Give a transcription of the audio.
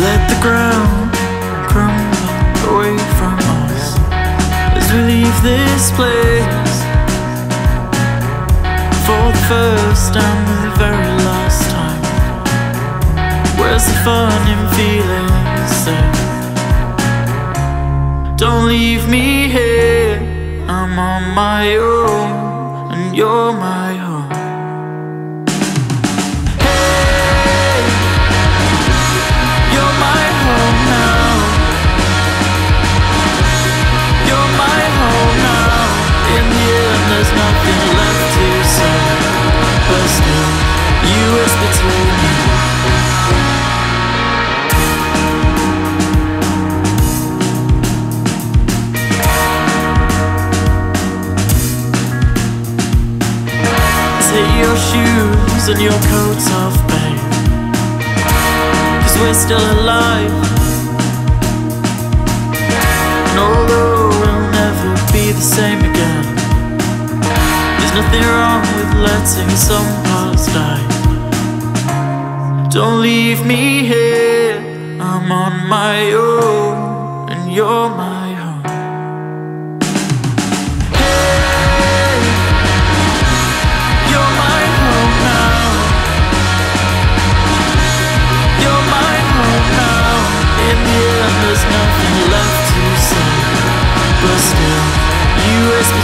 Let the ground crumble away from us as we leave this place, for the first and the very last time. Where's the fun in feeling safe? Don't leave me here, I'm on my own and you're my home. Hey, you're my home now. You're my home now. In the end there's nothing left to say, but still you whisper to me. Hit your shoes and your coats of pain, 'cause we're still alive. And although we'll never be the same again, there's nothing wrong with letting some parts die. Don't leave me here, I'm on my own and you're my home. There's nothing left to say, but still you whisper